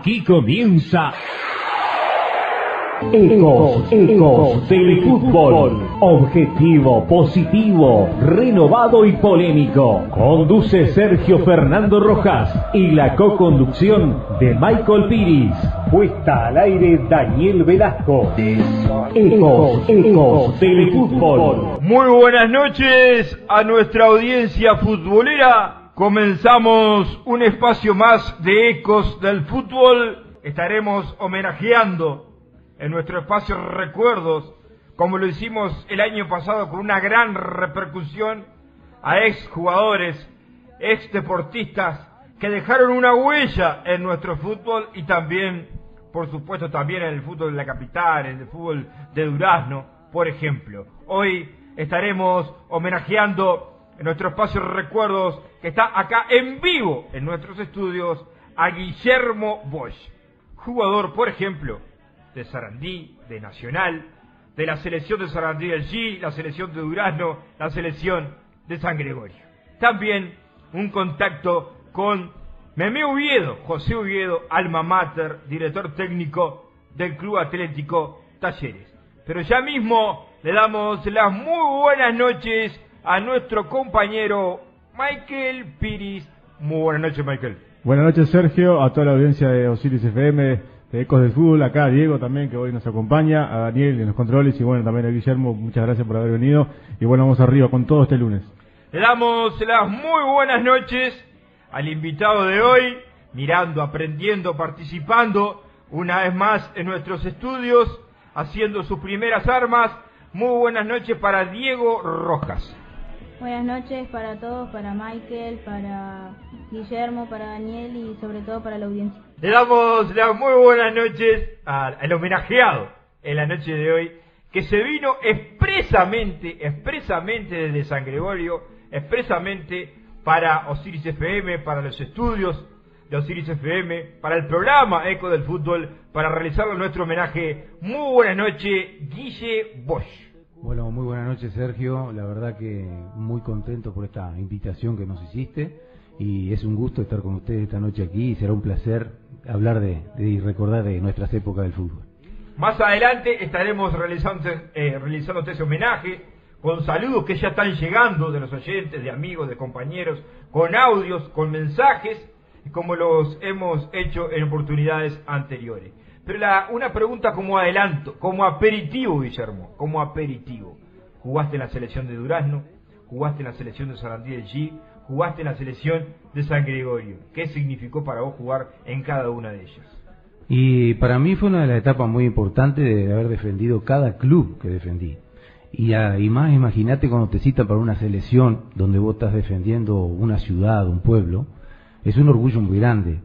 Aquí comienza Ecos del Fútbol. Objetivo, positivo, renovado y polémico. Conduce Sergio Fernando Rojas y la co-conducción de Michael Piris. Puesta al aire Daniel Velasco. Ecos del Fútbol. Muy buenas noches a nuestra audiencia futbolera. Comenzamos un espacio más de Ecos del Fútbol. Estaremos homenajeando en nuestro espacio Recuerdos, como lo hicimos el año pasado con una gran repercusión, a exjugadores, exdeportistas que dejaron una huella en nuestro fútbol y también, por supuesto, también en el fútbol de la capital, en el fútbol de Durazno, por ejemplo. Hoy estaremos homenajeando en nuestro espacio Recuerdos, que está acá en vivo en nuestros estudios, a Guillermo Bosch, jugador, por ejemplo, de Sarandí, de Nacional, de la selección de Sarandí del G, la selección de Durazno, la selección de San Gregorio. También un contacto con Meme Oviedo, José Oviedo, alma mater, director técnico del Club Atlético Talleres. Pero ya mismo le damos las muy buenas noches a nuestro compañero Michael Piris. Muy buenas noches, Michael. Buenas noches, Sergio, a toda la audiencia de Osiris FM, de Ecos del Fútbol, acá a Diego también, que hoy nos acompaña, a Daniel en los controles y bueno, también a Guillermo, muchas gracias por haber venido y bueno, vamos arriba con todo este lunes. Le damos las muy buenas noches al invitado de hoy, mirando, aprendiendo, participando una vez más en nuestros estudios, haciendo sus primeras armas. Muy buenas noches para Diego Rojas. Buenas noches para todos, para Michael, para Guillermo, para Daniel y sobre todo para la audiencia. Le damos las muy buenas noches al homenajeado en la noche de hoy, que se vino expresamente desde San Gregorio, expresamente para Osiris FM, para los estudios de Osiris FM, para el programa Eco del Fútbol, para realizarle nuestro homenaje. Muy buenas noches, Guille Bosch. Bueno, muy buenas noches, Sergio. La verdad que muy contento por esta invitación que nos hiciste y es un gusto estar con ustedes esta noche aquí y será un placer hablar y recordar de nuestras épocas del fútbol. Más adelante estaremos realizando ese homenaje con saludos que ya están llegando de los oyentes, de amigos, de compañeros, con audios, con mensajes, como los hemos hecho en oportunidades anteriores. Pero una pregunta como adelanto, como aperitivo, Guillermo, como aperitivo. Jugaste en la selección de Durazno, jugaste en la selección de Sarandí del G, jugaste en la selección de San Gregorio. ¿Qué significó para vos jugar en cada una de ellas? Y para mí fue una de las etapas muy importantes de haber defendido cada club que defendí. Y más imagínate cuando te citan para una selección donde vos estás defendiendo una ciudad, un pueblo, es un orgullo muy grande.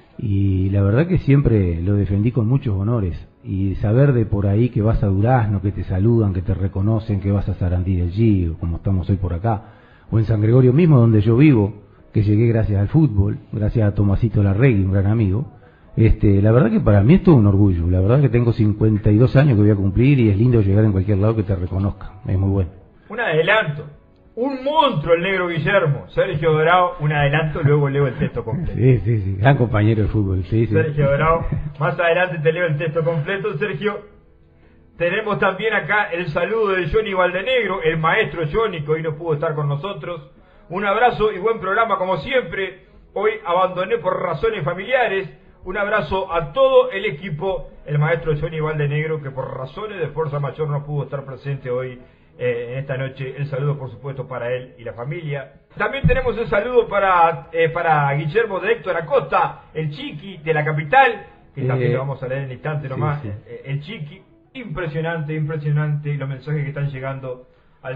Y la verdad que siempre lo defendí con muchos honores. Y saber de por ahí que vas a Durazno, que te saludan, que te reconocen, que vas a Sarandí del G, como estamos hoy por acá, o en San Gregorio mismo, donde yo vivo, que llegué gracias al fútbol, gracias a Tomasito Larregui, un gran amigo. La verdad que para mí es todo un orgullo. La verdad que tengo 52 años que voy a cumplir y es lindo llegar en cualquier lado que te reconozca. Es muy bueno. Un adelanto. Un monstruo el negro Guillermo. Sergio Dorao, un adelanto, luego leo el texto completo. Sí, gran compañero de fútbol. Sí. Sergio Dorao, más adelante te leo el texto completo, Sergio. Tenemos también acá el saludo de Johnny Valdenegro, el maestro Johnny, que hoy no pudo estar con nosotros. Un abrazo y buen programa como siempre. Hoy abandoné por razones familiares. Un abrazo a todo el equipo, el maestro Johnny Valdenegro, que por razones de fuerza mayor no pudo estar presente hoy en esta noche. El saludo, por supuesto, para él y la familia. También tenemos el saludo para Guillermo de Héctor Acosta, el Chiqui de la capital, que también lo vamos a leer en el instante nomás. Sí. El Chiqui, impresionante los mensajes que están llegando al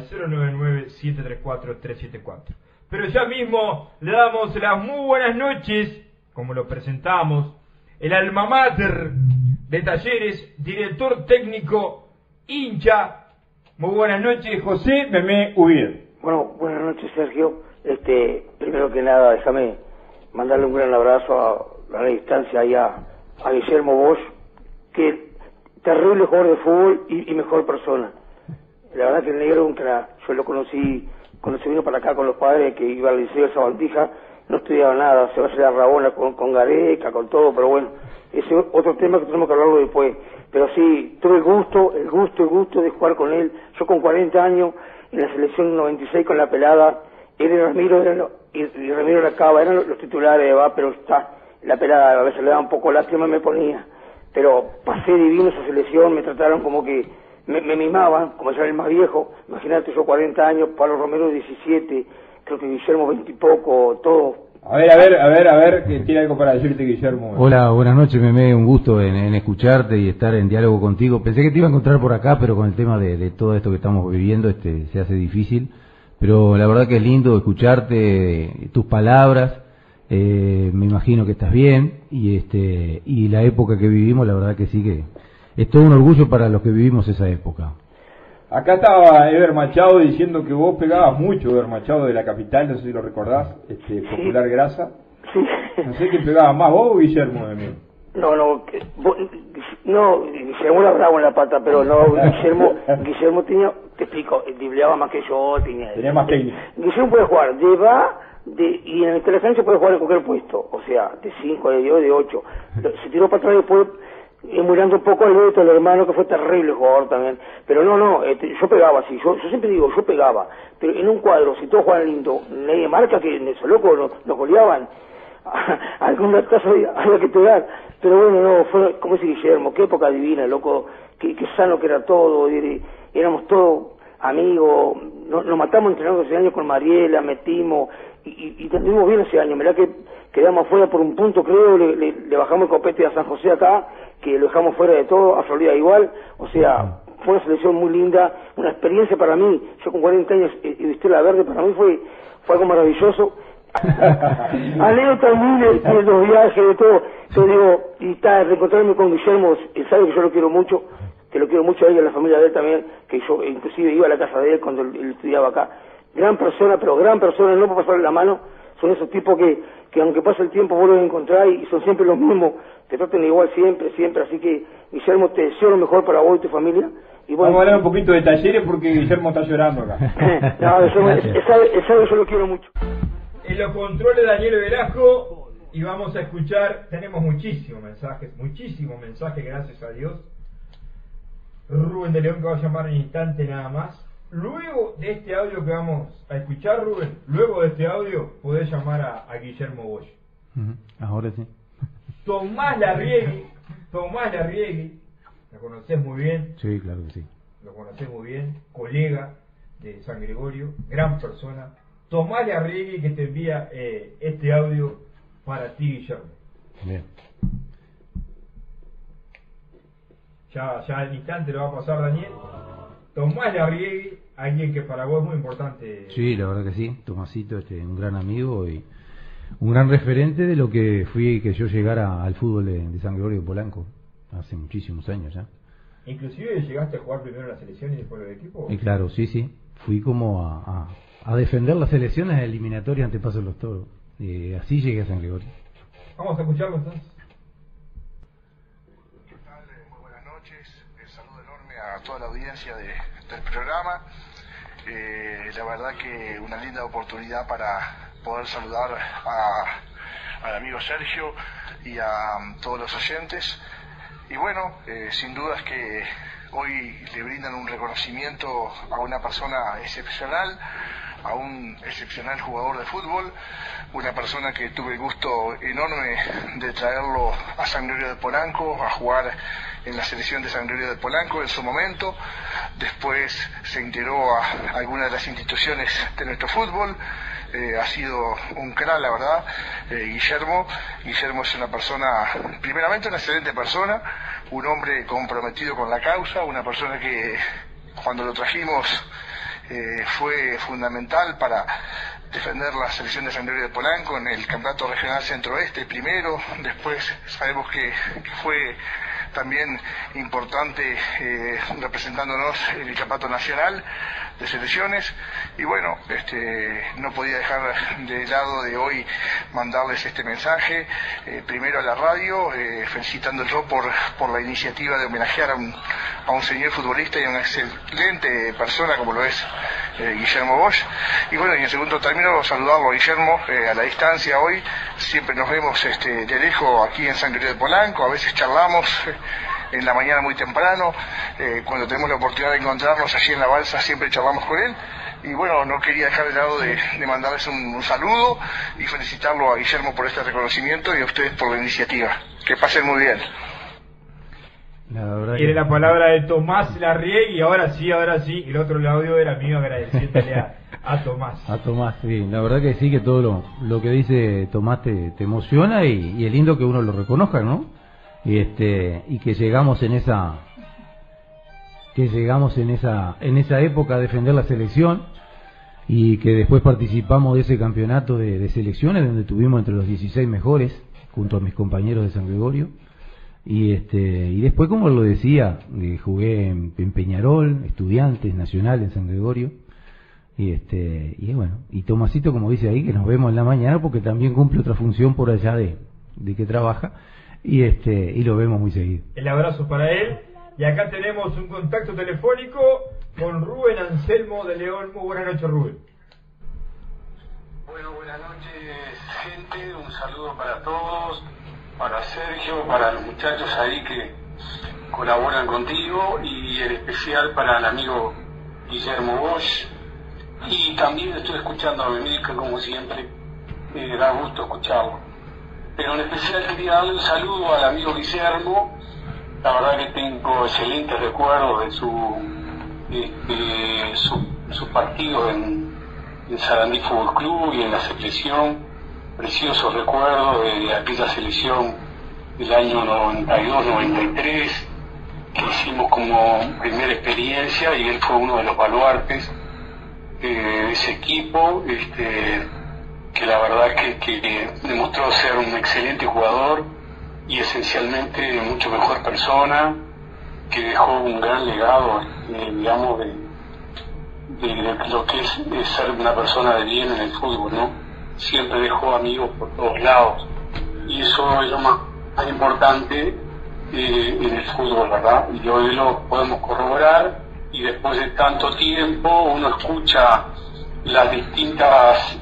099-734-374. Pero ya mismo le damos las muy buenas noches, como lo presentamos, el alma mater de Talleres, director técnico, hincha. Muy buenas noches, José Meme Oviedo. Bueno, buenas noches, Sergio. Primero que nada, déjame mandarle un gran abrazo a la distancia ahí a Guillermo Bosch, que terrible jugador de fútbol y mejor persona. La verdad que el negro, yo lo conocí cuando se vino para acá con los padres, que iba al liceo de Sabandija, no estudiaba nada, se va a hacer la rabona con Gareca, con todo, pero bueno, ese es otro tema que tenemos que hablarlo después. Pero sí, tuve el gusto de jugar con él. Yo con 40 años, en la selección 96 con la pelada, él y Ramiro y Ramiro Lacaba eran los titulares, pero está, la pelada a veces le daba un poco lástima, me ponía. Pero pasé divino esa selección, me trataron como que me mimaban, como era el más viejo. Imagínate, yo 40 años, Pablo Romero 17, creo que Guillermo 20 y poco, todo. A ver, que tiene algo para decirte, Guillermo. Hola, buenas noches, Meme, un gusto en escucharte y estar en diálogo contigo. Pensé que te iba a encontrar por acá, pero con el tema de todo esto que estamos viviendo se hace difícil. Pero la verdad que es lindo escucharte, tus palabras, me imagino que estás bien, y la época que vivimos, la verdad que sí que es todo un orgullo para los que vivimos esa época. Acá estaba Eber Machado diciendo que vos pegabas mucho, Eber Machado de la capital, no sé si lo recordás, Popular Grasa. Sí. No sé quién pegaba más, vos o Guillermo de mí. No, Guillermo era bravo en la pata, pero no, Guillermo tenía, te explico, dribleaba más que yo, tenía más técnica. Guillermo puede jugar y en el telecancha puede jugar en cualquier puesto, o sea, de 5, de 10, de 8. Se tiró para atrás después, emulando un poco al Beto, el hermano, que fue terrible jugador también. Pero yo pegaba así, yo siempre digo, yo pegaba, pero en un cuadro, si todos juegan lindo, nadie marca que esos locos nos goleaban. Algunas casas había que pegar, pero bueno, fue como ese Guillermo, qué época divina, loco, qué sano que era todo, éramos todos amigos, nos matamos entrenando ese año con Mariela, metimos, y tuvimos bien ese año. Mirá que quedamos fuera por un punto, creo, le bajamos el copete a San José acá, que lo dejamos fuera de todo, a Florida igual, o sea, fue una selección muy linda, una experiencia para mí. Yo con 40 años y vestir la verde, para mí fue algo maravilloso. Anécdotas miles de los viajes, de todo. Yo digo, reencontrarme con Guillermo, él sabe que yo lo quiero mucho, que lo quiero mucho a él y a la familia de él también, que yo inclusive iba a la casa de él cuando él estudiaba acá. Gran persona, pero gran persona, no por pasarle la mano. Son esos tipos que aunque pase el tiempo vos los encontrás y son siempre los mismos, te tratan igual siempre, así que Guillermo, te deseo lo mejor para vos y tu familia. Y vamos a hablar un poquito de Talleres porque Guillermo está llorando acá. Él sabe que yo lo quiero mucho. En los controles Daniel Velasco, y vamos a escuchar, tenemos muchísimos mensajes, gracias a Dios. Rubén de León, que va a llamar en instante nada más. Luego de este audio que vamos a escuchar, Rubén, luego de este audio podés llamar a Guillermo Bosch. Ahora sí. Tomás Larriegui, lo conocés muy bien. Sí, claro que sí. Lo conocés muy bien, colega de San Gregorio, gran persona. Tomás Larriegui, que te envía este audio para ti, Guillermo. Bien. Ya al instante lo va a pasar Daniel. Tomás Larriegui, alguien que para vos es muy importante. Sí, la verdad que sí. Tomasito, un gran amigo y un gran referente de lo que fui que yo llegara al fútbol de San Gregorio de Polanco hace muchísimos años ya. Inclusive llegaste a jugar primero en la selección y después en el equipo. Y claro, sí. Fui como a defender las selecciones eliminatorias ante Paso de los Toros. Así llegué a San Gregorio. Vamos a escucharlo entonces. ¿Qué tal? Muy buenas noches. El saludo enorme a toda la audiencia del programa. La verdad que una linda oportunidad para poder saludar al amigo Sergio y a todos los oyentes. Y bueno, sin dudas que hoy le brindan un reconocimiento a una persona excepcional, a un excepcional jugador de fútbol, una persona que tuve el gusto enorme de traerlo a San Gregorio de Polanco, a jugar en la selección de San Gregorio de Polanco en su momento. Después se integró a alguna de las instituciones de nuestro fútbol. Ha sido un crack, la verdad, Guillermo es una persona, primeramente una excelente persona, un hombre comprometido con la causa, una persona que cuando lo trajimos fue fundamental para defender la selección de San Gregorio de Polanco en el Campeonato Regional Centro-Oeste primero. Después sabemos que fue también importante representándonos en el Campeonato Nacional de Selecciones. Y bueno, no podía dejar de lado de hoy mandarles este mensaje, primero a la radio, felicitándolo por la iniciativa de homenajear a un señor futbolista y a una excelente persona como lo es Guillermo Bosch. Y bueno, y en segundo término saludarlo a Guillermo a la distancia hoy. Siempre nos vemos de lejos aquí en San Gregorio de Polanco, a veces charlamos en la mañana muy temprano, cuando tenemos la oportunidad de encontrarnos allí en la balsa siempre charlamos con él. Y bueno, no quería dejar de lado de mandarles un saludo y felicitarlo a Guillermo por este reconocimiento y a ustedes por la iniciativa. Que pasen muy bien. Tiene la palabra de Tomás Larrié y ahora sí, el otro audio era mío agradeciéndole a Tomás. A Tomás, sí, la verdad que sí, que todo lo que dice Tomás te emociona y es lindo que uno lo reconozca, ¿no? Y que llegamos en esa época a defender la selección y que después participamos de ese campeonato de selecciones donde tuvimos entre los 16 mejores junto a mis compañeros de San Gregorio y después, como lo decía, jugué en Peñarol, Estudiantes, Nacional en San Gregorio y bueno, y Tomasito, como dice ahí, que nos vemos en la mañana porque también cumple otra función por allá de que trabaja y lo vemos muy seguido. El abrazo para él. Y acá tenemos un contacto telefónico con Rubén Anselmo de León. Muy buenas noches, Rubén. Bueno, buenas noches, gente. Un saludo para todos, para Sergio, para los muchachos ahí que colaboran contigo y en especial para el amigo Guillermo Bosch. Y también estoy escuchando a Benica, como siempre, da gusto escucharlo. Pero en especial quería darle un saludo al amigo Guillermo. La verdad que tengo excelentes recuerdos de su partido en Sarandí Fútbol Club y en la selección. Preciosos recuerdos de aquella selección del año 92-93 que hicimos como primera experiencia y él fue uno de los baluartes de ese equipo, que la verdad que demostró ser un excelente jugador y esencialmente mucho mejor persona, que dejó un gran legado, digamos, de lo que es ser una persona de bien en el fútbol, ¿no? Siempre dejó amigos por todos lados y eso es lo más importante en el fútbol, ¿verdad? Y hoy lo podemos corroborar y después de tanto tiempo uno escucha las distintas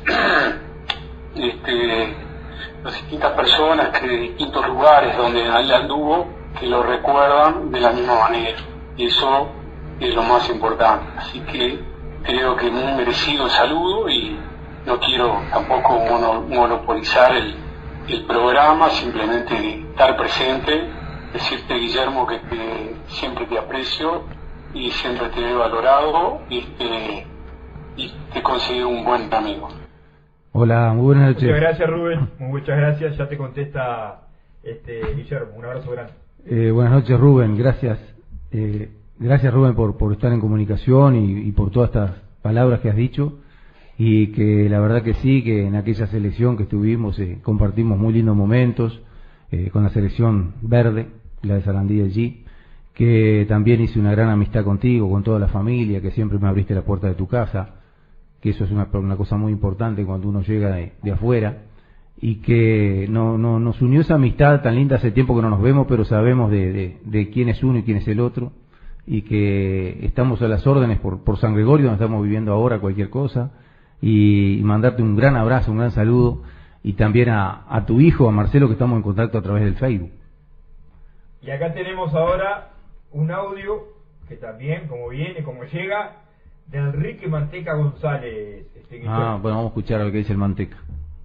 las distintas personas que de distintos lugares donde él anduvo que lo recuerdan de la misma manera y eso es lo más importante. Así que creo que muy merecido el saludo y no quiero tampoco monopolizar el programa, simplemente estar presente, decirte, Guillermo, que siempre te aprecio y siempre te he valorado y te considero un buen amigo. Hola, muy buenas noches. Muchas gracias, Rubén. Muchas gracias. Ya te contesta Guillermo. Un abrazo grande. Buenas noches, Rubén. Gracias. Gracias, Rubén, por estar en comunicación y por todas estas palabras que has dicho. Y que la verdad que sí, que en aquella selección que estuvimos compartimos muy lindos momentos con la selección verde, la de Sarandí allí, que también hice una gran amistad contigo, con toda la familia, que siempre me abriste la puerta de tu casa, que eso es una cosa muy importante cuando uno llega de afuera, y que nos unió esa amistad tan linda. Hace tiempo que no nos vemos, pero sabemos de quién es uno y quién es el otro, y que estamos a las órdenes por San Gregorio, donde estamos viviendo ahora, cualquier cosa, y mandarte un gran abrazo, un gran saludo, y también a tu hijo, a Marcelo, que estamos en contacto a través del Facebook. Y acá tenemos ahora un audio que también, como viene, como llega, de Enrique Manteca González. Bueno, vamos a escuchar a lo que dice el Manteca.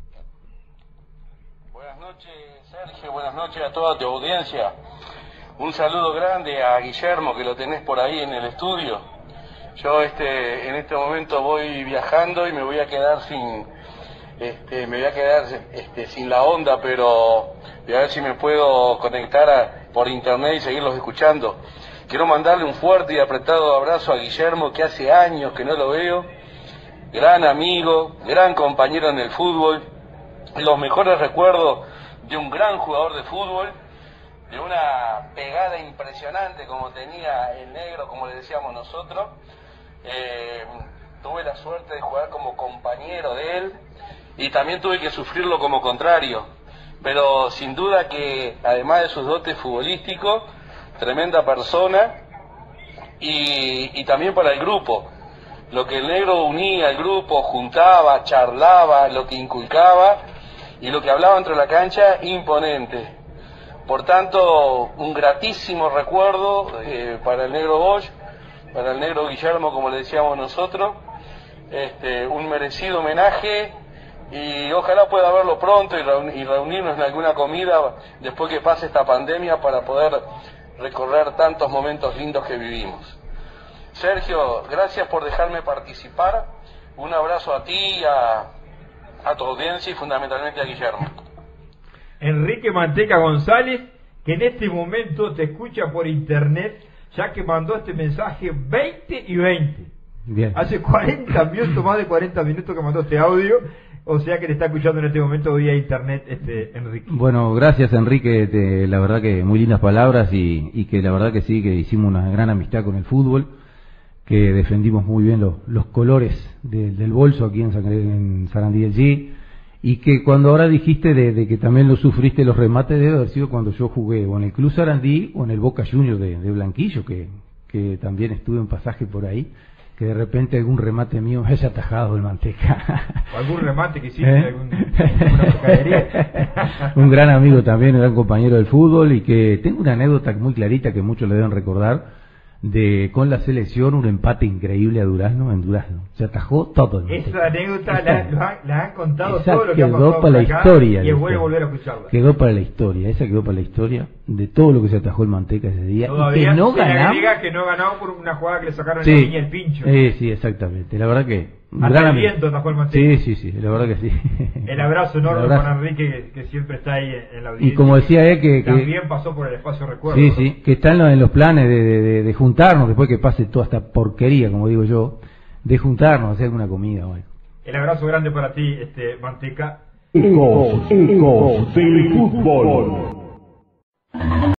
Buenas noches, Sergio, buenas noches a toda tu audiencia. Un saludo grande a Guillermo, que lo tenés por ahí en el estudio. Yo en este momento voy viajando y me voy a quedar sin la onda, pero voy a ver si me puedo conectar por internet y seguirlos escuchando. Quiero mandarle un fuerte y apretado abrazo a Guillermo, que hace años que no lo veo. Gran amigo, gran compañero en el fútbol, los mejores recuerdos de un gran jugador de fútbol, de una pegada impresionante como tenía el negro, como le decíamos nosotros. Tuve la suerte de jugar como compañero de él y también tuve que sufrirlo como contrario, pero sin duda que además de sus dotes futbolísticos, tremenda persona y también para el grupo. lo que el negro unía al grupo, juntaba, charlaba, lo que inculcaba y lo que hablaba dentro de la cancha, imponente. Por tanto, un gratísimo recuerdo para el negro Bosch, para el negro Guillermo, como le decíamos nosotros, un merecido homenaje, y ojalá pueda verlo pronto y reunirnos en alguna comida después que pase esta pandemia para poder recorrer tantos momentos lindos que vivimos. Sergio, gracias por dejarme participar. Un abrazo a ti, a tu audiencia y fundamentalmente a Guillermo. Enrique Manteca González, que en este momento te escucha por internet, ya que mandó este mensaje 20 y 20. Bien. Hace 40 minutos, más de 40 minutos que mandó este audio, o sea que te está escuchando en este momento vía internet Enrique. Bueno, gracias Enrique, la verdad que muy lindas palabras y que la verdad que sí, que hicimos una gran amistad con el fútbol, que defendimos muy bien los colores del bolso aquí en Sarandí del G, y que cuando ahora dijiste de que también lo sufriste los remates, debe haber sido cuando yo jugué o en el Club Sarandí o en el Boca Juniors de Blanquillo, que también estuve en pasaje por ahí, que de repente algún remate mío me haya atajado el Manteca. O algún remate que hiciste, alguna mercadería. Un gran amigo también, un gran compañero del fútbol, y que tengo una anécdota muy clarita que muchos le deben recordar, con la selección, un empate increíble a Durazno, en Durazno. Se atajó todo. Esa anécdota la han contado esa todo lo que ha quedó pasado para la acá, historia. y es bueno volver a escucharla. Quedó para la historia, esa quedó para la historia de todo lo que se atajó el Manteca ese día. Todavía y que no se le ganamos. agrega que no ganamos por una jugada que le sacaron Sí, en la línea el pincho. Sí, exactamente. La verdad que... Hasta el viento atajó el Manteca. Sí, la verdad que sí. El abrazo enorme El abrazo. para Enrique, que siempre está ahí en la audiencia. Y como decía él, que también pasó por el espacio recuerdo. Sí, sí, que están en los planes de juntarnos después que pase toda esta porquería, como digo yo, de juntarnos, hacer alguna comida. Bueno. El abrazo grande para ti, Manteca. Ecos del fútbol.